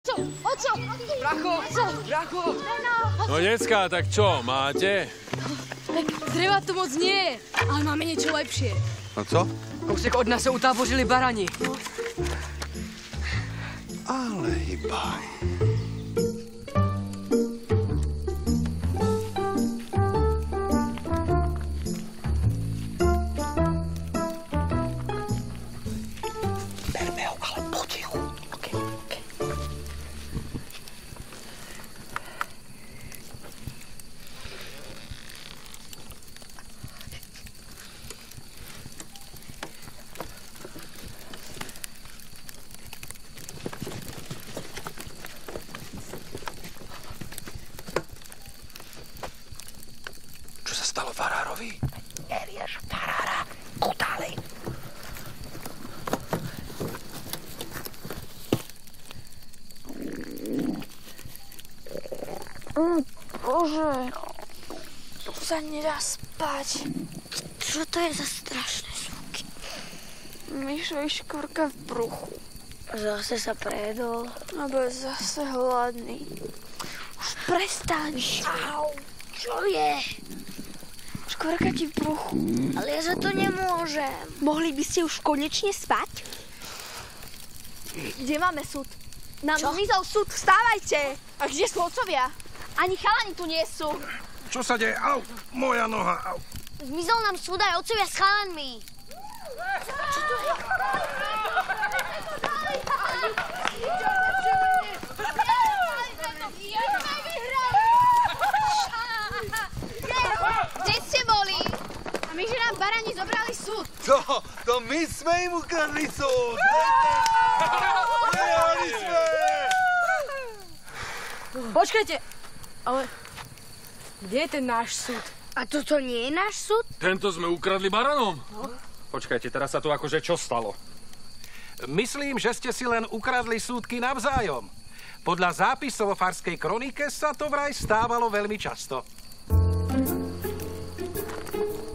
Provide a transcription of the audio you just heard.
Oco! Bracho! No decká, tak čo, máte? Tak dreva to moc nie je, ale máme niečo lepšie. No co? Kousek od nás se utábořili barani. Ale hýbaj. Berme ho, ale potichu. Okay. Čo sa stalo farárovi? Nevieš, farára, kutálej. Bože, tu sa nedá spať. Čo to je za strašné zvuky? Mišo je škvrka v bruchu. Zase sa prejedol. Alebo je zase hladný. Už prestaň. Au, čo je? Škvrka ti v bruchu. Ale ja za to nemôžem. Mohli by ste už konečne spať? Kde máme súd? Nám zmizol súd, vstávajte! A kde sú otcovia? Ani chalani tu nie sú. Čo sa deje? Au, moja noha, au. Zmizol nám súd aj otcovia s chalanmi. Čo to je? Kde ste boli? A my, že nám barani zobrali súd. To my sme im ukradli súd. Vyhrali sme! Počkajte, ale kde je ten náš súd? A toto nie je náš súd? Tento sme ukradli baranom. Počkajte, teraz sa tu akože čo stalo? Myslím, že ste si len ukradli súdky navzájom. Podľa zápisov o farskej kronike sa to vraj stávalo veľmi často.